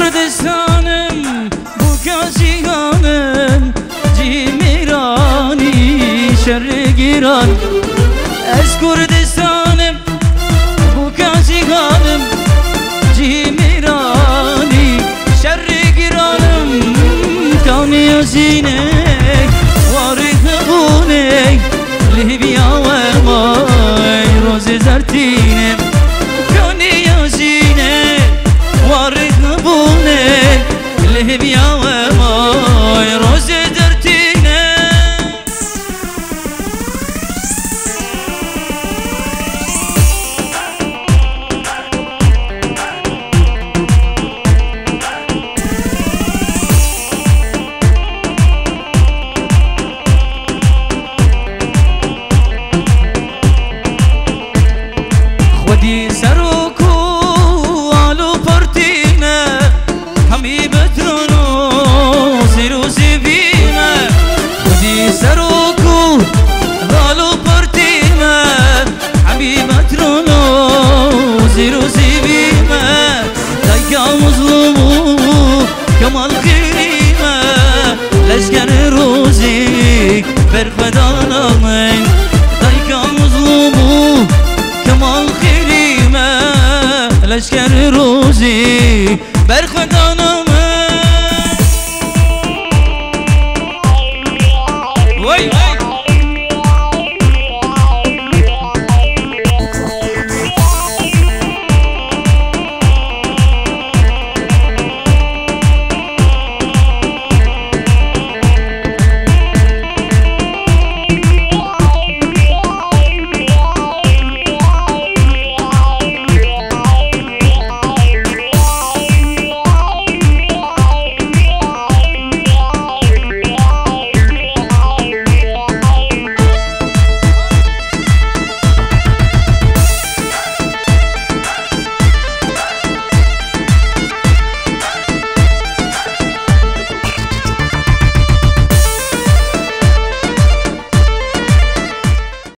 Kurdistanım bu kaziganım Cimirani şerri giran Ez Kurdistanım bu kaziganım Cimirani şerri giranım Kami yazinek varıhbunek Libya ve may roze zertinem Kami yazinek varıhbunek Libya ve may roze zertinem خودی سروکو آلو پرتینه همی بترونو زیرو زیبینه خودی سروکو آلو پرتینه همی بترونو زیرو زیبینه دایا مظلومو کمال خیریمه لشکر روزی برفدان آمین دایا مظلومو کمال خیریمه لشکر روزی